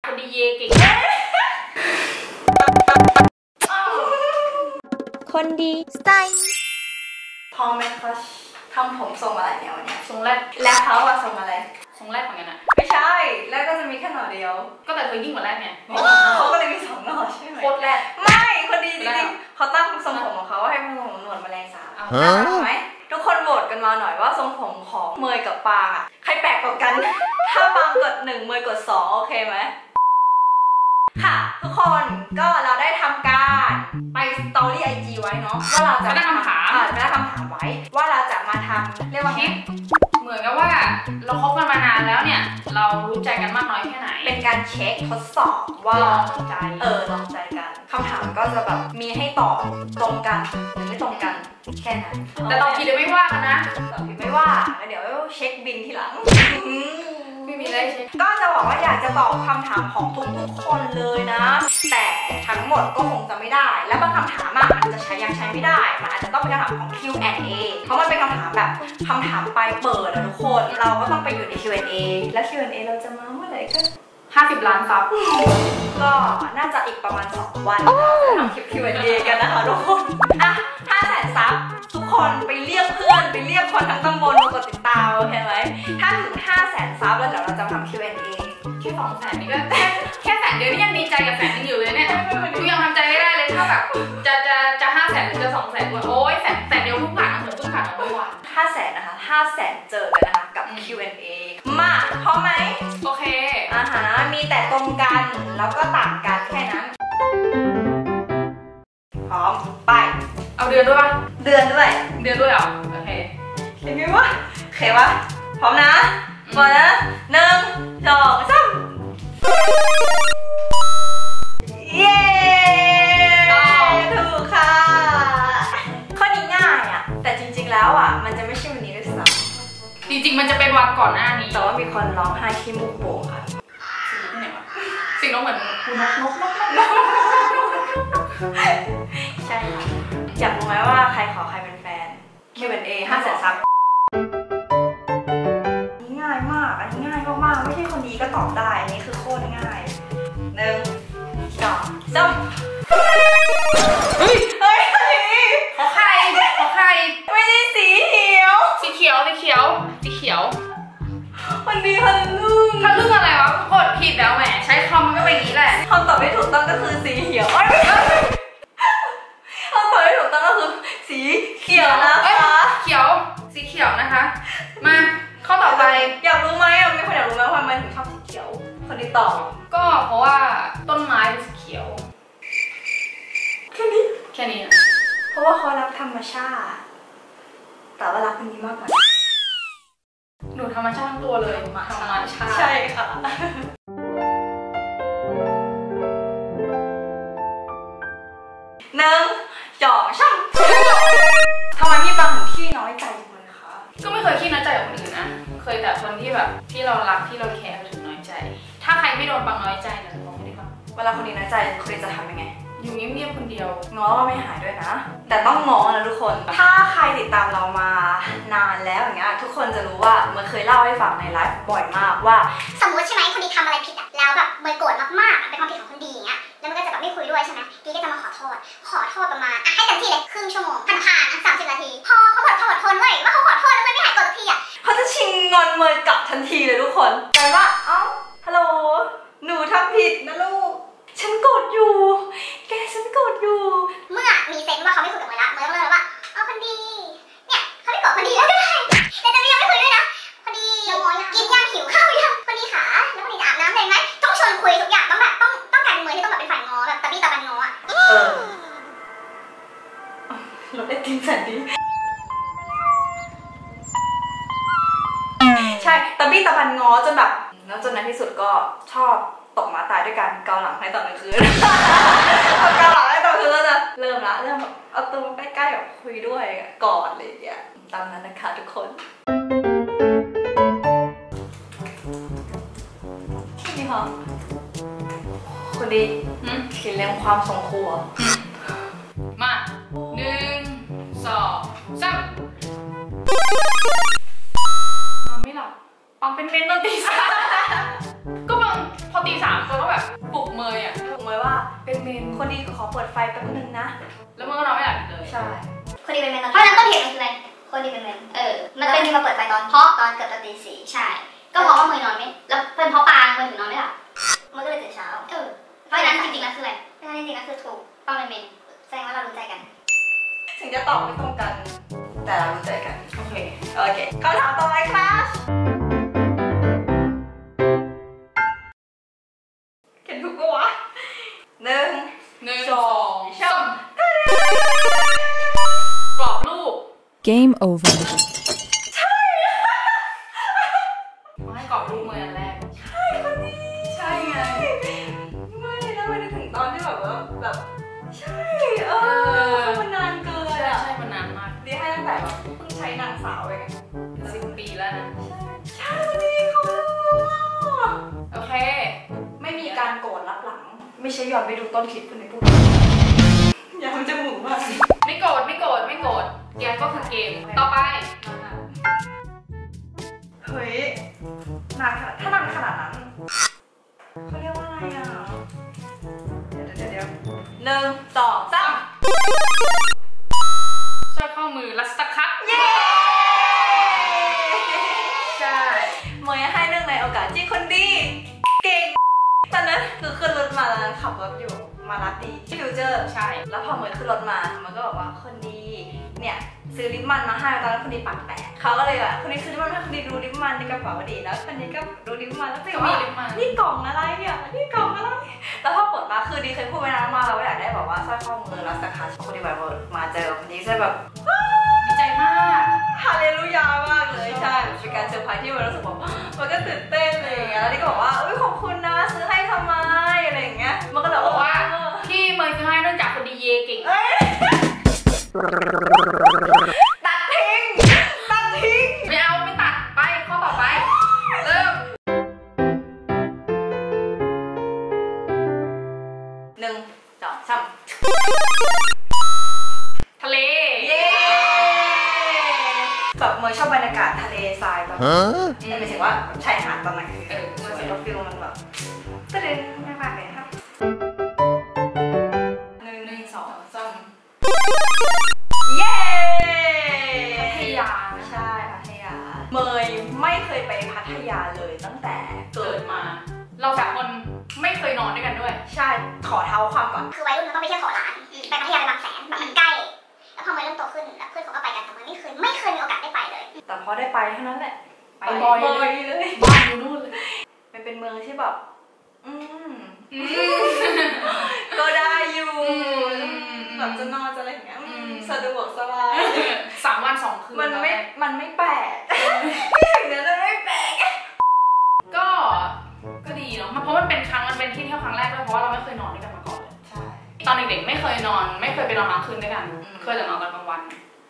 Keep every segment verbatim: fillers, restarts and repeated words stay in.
คนดีเยเก่งคนดีสไตล์พอไหมคะทำผมทรงอะไรเนี่ยวันนี้ทรงแรกแล้วเขาอะทรงอะไรทรงแรกเหมือนกันอะไม่ใช่แล้วก็จะมีแค่หน่อเดียวก็แต่เคยยิ่งกว่าแรกไงเขาก็เลยมีสองหน่อใช่ไหมโคตรแรกไม่คนดีจริงๆเขาตั้งทรงผมของเขาให้มันหนวดแมลงสาบถูกไหมทุกคนโหวตกันมาหน่อยว่าทรงผมของเมย์กับปางอะใครแปลกกว่ากันถ้าปางกดหนึ่งเมย์กดสองโอเคไหมค่ะทุกคนก็เราได้ทำการไปสตอรี่ไอจีไว้เนาะว่าเราจะไม่ได้คำถามไม่ได้คำถามไว้ว่าเราจะมาทำเรียกว่าไงเหมือนกับว่าเราคบกันมานานแล้วเนี่ยเรารู้ใจกันมากน้อยแค่ไหนเป็นการเช็คทดสอบว่าลองใจเออลองใจกันคำถามก็จะแบบมีให้ตอบตรงกันหรือไม่ตรงกันแค่นั้นแต่ตอบผิดหรือไม่ว่ากันนะตอบผิดไม่ว่าเดี๋ยวเช็คบินทีหลังไม่มีอะไรเช็คก็จะบอกว่าอยากจะตอบคำถามของทุกๆคนเลยนะแต่ทั้งหมดก็คงจะไม่ได้และบางคำถามมันจะใช้ยังใช้ไม่ได้มันอาจจะต้องเป็นคำถามของ คิว แอนด์ เอ เพราะมันเป็นคำถามแบบคำถามปลายเปิดนะทุกคนเราก็ต้องไปอยู่ใน คิว แอนด์ เอ และ คิว แอนด์ เอ เราจะมาเมื่อไหร่กันห้าสิบล้านซับก็น่าจะอีกประมาณสองวันทำคลิป คิว แอนด์ เอ กันนะคะทุกคนอ่ะห้าแสนซับทุกคนไปเรียกเพื่อนไปเรียกคนทั้งตำบลมากดติดตามโอเคไหมถ้าถึงห้าแสนซับแล้วเดี๋ยวเราจะทำ คิว แอนด์ เอแค่สองแสนนี่ก็แค่แค่แสนเดียวนี่ยังดีใจกับแสนนึงอยู่เลยเนี่ยกูยังทำใจไม่ได้เลยถ้าแบบจะจะจะห้าแสนหรือจะสองแสนโอ้ยแสนแสนเดียวเพิ่งผ่านเหมือนเพิ่งผ่านเมื่อวานห้าแสนนะคะห้าแสนเจอกันนะคะกับ คิว แอนด์ เอ มาพร้อมไหมโอเคอ่าฮะมีแต่ตรงกันแล้วก็ต่างกันแค่นั้นพร้อมไปเอาเดือนด้วยป่ะเดือนด้วยเดือนด้วยเหรอโอเคเห็นไหมวะโอเควะพร้อมนะพร้อมนะหนึ่งสองสามเย้ถูกค่ะข้อนี้ง่ายอ่ะแต่จริงๆแล้วอ่ะมันจะไม่ใช่วันนี้ด้วยซ้ำจริงๆมันจะเป็นวันก่อนหน้านี้แต่ว่ามีคนร้องไห้ขี้มูกโป่งค่ะสิ่งที่ไหนวะสิ่งน้องเหมือนคุณนกนกนกนกใช่ค่ะอยากรู้ไหมว่าใครขอใครเป็นแฟน คิว แอนด์ เอ ห้าแสนซับง่ายมากอันนี้ง่ายมากๆไม่ใช่คนดีก็ตอบได้อันนี้คือโคตรง่ายหนึ่งสองสามเฮ้ยเฮ้ยขอใครขอใครไม่ใช่สีเขียวสีเขียวสีเขียวสีเขียวคนดีคนลื่นถ้าลื่นอะไรวะกดผิดแล้วแหมใช้คอมก็เป็นอย่างนี้แหละคำตอบที่ถูกต้องก็คือสีเขียวไม่ใช่คำตอบที่ถูกต้องก็คือสีเขียวนะคะเขียวสีเขียวนะคะมาข้อต่อไปอยากรู้ไหมอ่ะมีคนอยากรู้ไหมว่าทำไมถึงชอบสีเขียวคนที่ตอบก็เพราะว่าต้นไม้เป็นสีเขียวแค่นี้แค่นี้เพราะว่าเขารักธรรมชาติแต่ว่ารักคนนี้มากกว่าหนูธรรมชาติทั้งตัวเลยธรรมชาติใช่ค่ะหนึ่งจ่อช่างทำไมพี่บางถึงขี้น้อยใจเลยคะก็ไม่เคยขี้น้อยใจกับคนอื่นนะเคยแต่คนที่แบบที่เรารักที่เราแคร์ถึงน้อยใจถ้าใครไม่โดนบางน้อยใจเนี่ยมองไม่ได้ป่ะเวลาคนนี้น้อยใจคนนี้จะทำยังไงอยู่เงียบๆคนเดียวง้อก็ไม่หายด้วยนะแต่ต้องง้อนะทุกคนถ้าใครติดตามเรามานานแล้วอย่างเงี้ยทุกคนจะรู้ว่าเมื่อเคยเล่าให้ฟังในไลฟ์บ่อยมากว่าสมมติใช่ไหมคนดีทำอะไรผิดอะแล้วแบบเมย์โกรธมากๆเป็นความผิดของคนดีอย่างเงี้ยแล้วมันก็จะแบบไม่คุยด้วยใช่ไหมดีก็จะมาขอโทษขอโทษประมาณอ่ะให้เต็มที่เลยครึ่งชั่วโมงผ่านๆสามสิบนาทีพอเขาหมดความอดทนเว้ยว่าเขาขอโทษแล้วมันไม่หายโกรธสักทีอะเขาจะชิงงอนเมย์กลับทันทีเลยทุกคนแต่ว่าเอ้าฮัลโหลหนูทำผิดนะลูกฉันโกรธอยู่แกฉันโกรธอยู่เมื่อมีเซนว่าเขาไม่คุยกับเมย์ละเมย์ต้องเลยว่าเอาคนดีเนี่ยเขาไม่โกรธคนดีแล้วก็ได้แต่จะไม่ยังไม่คุยด้วยนะคนดีกินยังหิวข้าวยังคนดีขาแล้วคนดีจะอาบน้ำเลยไหมต้องชวนคุยทุกอย่างต้องแบบต้องต้องการเมย์ที่ต้องแบบเป็นฝ่ายง้อแบบตะบี้ตะบันง้ออ่ะเออเราได้กินแสนดีใช่ตะบี้ตะบันง้อจนแบบแล้วจนในที่สุดก็ชอบตกมาตายด้วยกันเกาหลังให้ตอนกลางคืนเอาเกาหลังให้ตอนกลางคืนแล้วจะเริ่มละเริ่มแบบเอาตัวใกล้ๆแบบคุยด้วยกอดอะไรอย่างเงี้ยตามนั้นนะคะทุกคนนี่ค่ะคนดีเขียนเรียงความทรงครัวมาหนึ่งสองสามนอนไม่หลับปังเป็นเมนตอนตีสามก็บางพออตีสามก็แบบปลุกเมย์อ่ะปลุกเมย์ว่าเป็นเมนคนดีขอเปิดไฟแป๊บนึงนะแล้วเมื่อก็นอนไม่หลับเลยใช่คนดีเป็นเมนตอนเพราะนั้นต้นเหตุมันคืออะไรคนดีเป็นเมนเออมันเป็นที่มาเปิดไฟตอนเพราะตอนเกือบจะตีสี่ใช่ก็เพราะว่าเมย์นอนไม่แล้วเป็นเพราะปางเมย์ถึงนอนไม่หลับเมย์ก็เลยตื่นเช้าเออเพราะฉะนั้นจริงๆแล้วคืออะไรเพราะฉะนั้นจริงๆแล้วคือถูกปางเป็นเมนแสดงว่าเรารู้ใจกันถึงจะตอบไม่ตรงกันแต่เรารู้ใจกันโอเคโอเคคำถามต่อไปครับเขียนถูกปะวะหนึ่งหนึ่งสองสามกรอบรูป Game over ใช่มาให้กรอบรูปเมื่ออันแรกใช่คนนี้ใช่ไงไม่แล้วไม่ได้ถึงตอนที่แบบว่าแบบใช่เออมันนานเกินใช่ใช่มันนานมากดีให้ตั้งแต่แบบเพิ่งใช้นางสาวเองสิบปีแล้วนะใช่ดีเขาโอเคไม่มีการโกรธรับหลังไม่ใช่ย้อนไปดูต้นคลิปคนในพูดอย่าทำจมูกมากไม่โกรธไม่โกรธไม่โกรธเกมก็คือเกมต่อไปเฮ้ยนานขนาดถ้านานขนาดนั้นเขาเรียกว่าอะไรอ่ะเดี๋ยวเดี๋ยวเดี๋ยวหนึ่งสองสามสร้อยข้อมือลัสตคัตเย้ใช่เมย์ให้เรื่องในโอกาสที่คนดีเก่งตอนนั้นคือขึ้นรถมาแล้วขับรถอยู่มารับดีที่ฟิวเจอร์ใช่แล้วพอเมย์ขึ้นรถมามันก็บอกว่าคนดีเนี่ยซื้อลิปมันมาให้ตอนนั้นคนดีปากแตกเขาก็เลยอ่ะคนนี้ซื้อลิปมันให้คนดีดูลิปมันในกระเป๋าดีแล้วคนนี้ก็ดูลิปมันแล้วก็บอกว่านี่กล่องอะไรเนี่ยนี่กล่องอะไรแล้วพอเปิดมาคือดีเคยพูดไปนานมาเราอยากได้บอกว่าสร้อยข้อมือลัสคัชคนดีแบบมาเจอคนนี้ใช่แบบดีใจมากฮาเลลูยามากเลยใช่เป็นการเซอร์ไพรส์ที่มันรู้สึกว่ามันก็ตื่นเต้นเลยอย่างเงี้ยแล้วดีก็บอกว่าอุ้ยขอบคุณนะซื้อให้ทำไมอะไรอย่างเงี้ยมันก็เลยบอกว่าที่เมย์ซื้อให้เนื่องจากคนดีเยเก่งตัดทิ้งตัดทิ้งไม่เอาไม่ตัดไปข้อต่อไปเริ่มหนึ่งสองสามทะเลเย้แบบเมย์ชอบบรรยากาศทะเลทรายตอนนี้หมายถึงว่าชายหาดตอนนั้นเออเมย์ชอบฟิลมันแบบทะเลมากๆเลยครับหนึ่งหนึ่งสองสามเย้พัทยาใช่พัทยาเมย์ไม่เคยไปพัทยาเลยตั้งแต่เกิดมาเราสามคนไม่เคยนอนด้วยกันด้วยใช่ขอเท้าความก่อนคือวัยรุ่นมันต้องไปเที่ยวเกาะล้านไปพัทยาไปบางแสนแบบมันใกล้แล้วพอเมย์เริ่มโตขึ้นแล้วเพื่อนเขาก็ไปกันแต่เมย์ไม่เคยไม่เคยมีโอกาสได้ไปเลยแต่พอได้ไปเท่านั้นแหละไปบ่อยเลยบ้านอยู่นู่นเลยมันเป็นเมืองที่แบบอืมก็ได้อยู่แบบจะนอนจะอะไรอย่างเงี้ยสะดวกสบายสามวันสองคืนมันไม่มันไม่แปลกที่ถึงนั้นมันไม่แปลกก็ก็ดีเนาะเพราะมันเป็นครั้งมันเป็นที่เที่ยวครั้งแรกด้วยเพราะว่าเราไม่เคยนอนด้วยกันมาก่อนเลยใช่ตอนเด็กๆไม่เคยนอนไม่เคยไปนอนกลางคืนด้วยกันเคยแต่นอนตอนกลางวัน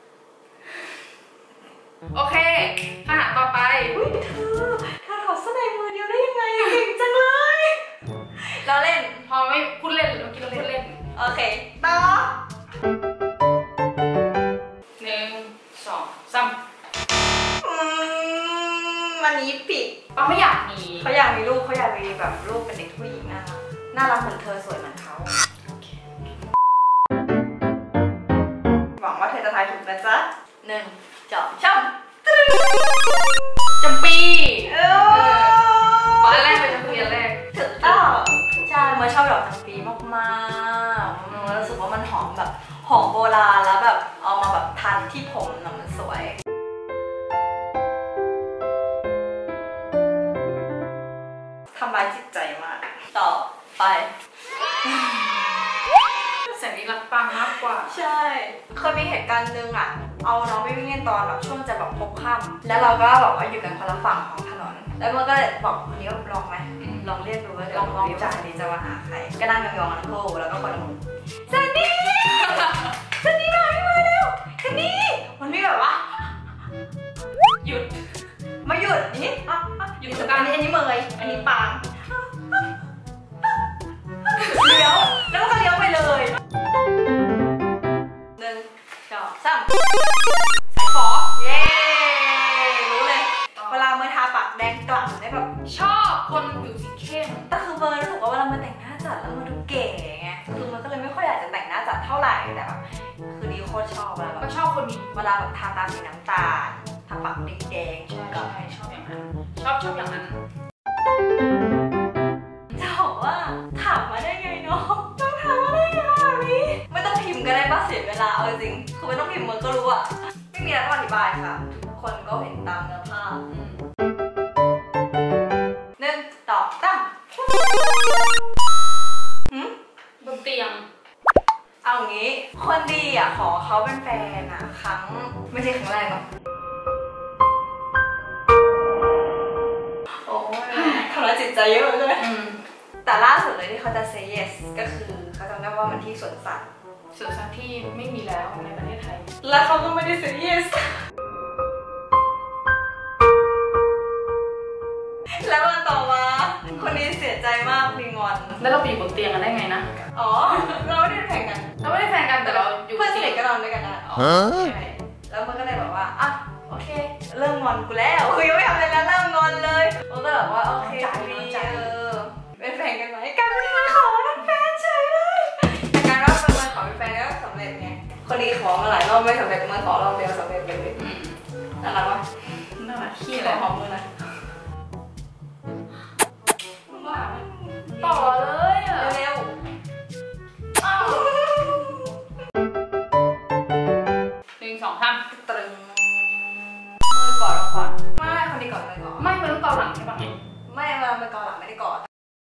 โอเคคำถามต่อไปอุ้ยเธอเธอถอดเสื้อในมือเดียวได้ยังไงเก่งจังเลยเราเล่นพอไม่พูดเล่นเมื่อกี้เราพูดเล่นโอเคต่อหนึ่งสองสามวันนี้ปิดป้าไม่อยากมีเขาอยากมีลูกเขาอยากมีแบบลูกเป็นเด็กผู้หญิงน่ารักน่ารักเหมือนเธอสวยเหมือนเขาหวังว่าเธอจะทายถูกนะจ๊ะหนึ่งสองสามจำปีเอออันแรกเป็นจำปีอันแรกถูกต้องใช่เมื่อชอบดอกจำปีมากๆรู้สึกว่ามันหอมแบบหอมโบราณแล้วแบบเอามาแบบทัดที่ผมน่ะมันสวยทำร้ายจิตใจมากต่อไปแสนดีรักปังมากกว่าใช่เคยมีเหตุการณ์หนึ่งอ่ะเอาน้องไปวิ่งเล่นตอนแบบช่วงจะแบบพบค่ำแล้วเราก็แบบว่าอยู่กันคนละฝั่งของถนนแล้วมันก็บอกคนนี้ว่าลองไหมลองเรียกดูว่าลองลองจ่ายดีจะมาหาใครก็นั่งกันยองกันโคแล้วก็คนละมุมแสนดีแสนดีมาไม่มาเร็วแสนดีมันไม่แบบว่าหยุดมาหยุดนี่หยุดการนี้อันนี้เมยอันนี้ปางเลี้ยวแล้วก็เลี้ยวไปเลยหนึ่งสองสามสายฝอเย้รู้เลยเวลาเมย์ทาปากแดงกล่ำได้แบบชอบคนผิวสีเข้มก็คือเมอมันดูเก๋ไงคือมันก็เลยไม่ค่อยอยากจะแต่งหน้าจัดเท่าไหร่แต่แบบคือดีโคตรชอบเวลาแบบก็ชอบคนนี้เวลาแบบทาตาสีน้ำตาลทาปากแดงๆใช่ใช่ชอบอย่างนั้นชอบชอบอย่างนั้นจะบอกว่าถามมาได้ไงเนาะต้องถามมาได้ไงแบบนี้ไม่ต้องพิมพ์ก็ได้ป่ะเสียเวลาเอาจริงคือไม่ต้องพิมพ์มันก็รู้อะไม่มีอะไรต้องอธิบายค่ะทุกคนก็เห็นตามเนื้อผ้าหนึ่งต่อตั้มหืมบนเตียงเอางี้ คนดีอ่ะขอเขาเป็นแฟนอ่ะครั้งไม่ใช่ครั้งแรกหรอกโอ้ยทำร้ายจิตใจเยอะใช่ไหมแต่ล่าสุดเลยที่เขาจะ say yes ก็คือเขาจำได้ว่ามันที่สวนสัตว์สวนสัตว์ที่ไม่มีแล้วในประเทศไทยแล้วเขาก็ไม่ได้ say yes แล้ววันต่อมาคนนี้เสียใจมากมีงอนแล้วเราไปอยู่บนเตียงกันได้ไงนะอ๋อเราไม่ได้แข่งกันเราไม่ได้แฟนกันแต่เราอยู่เพื่อนสนิทก็นอนด้วยกันได้ใช่แล้วมันก็เลยแบบว่าอ่ะโอเคเริ่มงอนกูแล้วคือยังไม่ทำอะไรแล้วเริ่มงอนเลยมันก็แบบว่าโอเคดีเออเป็นแฟนกันไหมกลายเป็นมันขอเป็นแฟนเฉยเลยแต่การว่าเป็นมันขอเป็นแฟนก็สำเร็จไงคนนี้ขอมาหลายรอบไม่สำเร็จมันขอรอบเดียวสำเร็จเลยน่ารักวะน่ารักขี้ขี้เลเลย ยหอมมือนะต่อเลยอ่ะเร็วอ้าวหนึ่งสองสามๆตรึงมือกอดเราก่อนไม่คนนี้กอดมือก่อนไม่มันต้องเกาหลังใช่ปะไม่เวลามือกอดหลังไม่ได้กอด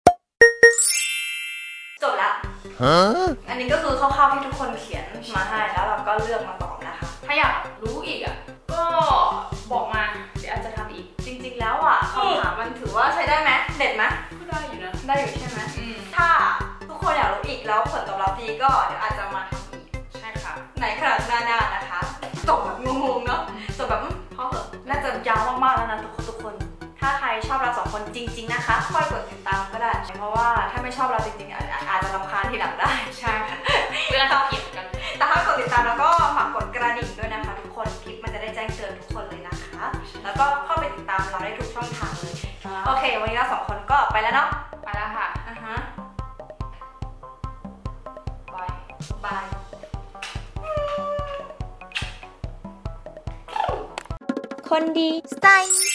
จบละอันนี้ก็คือคร่าวๆที่ทุกคนเขียนมาให้แล้วเราก็เลือกมาตอบนะคะถ้าอยากรู้อีกอ่ะก็บอกมาเดี๋ยวอาจจะทำอีกจริงๆแล้วอ่ะคำถามมันถือว่าใช้ได้ไหมเด็ดไหมก็ได้อยู่นะได้อยู่ใช่ไหมอืมถ้าทุกคนอยากรู้อีกแล้วผลตอบรับดีก็เดี๋ยวอาจจะมาทำอีกใช่ค่ะในครั้งหน้าๆนะคะจบแบบงงๆเนาะจบแบบอืมพอเหอะน่าจะยาวมากๆแล้วนะทุกคนทุกคนถ้าใครชอบเราสองคนจริงๆนะคะค่อยกดติดตามก็ได้เพราะว่าถ้าไม่ชอบเราจริงๆอาจอาจจะรำคาญทีหลังได้ใช่ค่ะเรื่องเขาเขียนกันแต่ถ้ากดติดตามแล้วก็ฝากกดกระดิ่งด้วยนะคะทุกคนคลิปมันจะได้แจ้งเตือนทุกคนเลยนะคะ แล้วก็เข้าไปติดตามเราได้ทุกช่องทางเลยโอเควันนี้เราสองคนก็ไปแล้วเนาะไปแล้วค่ะอ่ะฮะบายบายคนดีสไตล์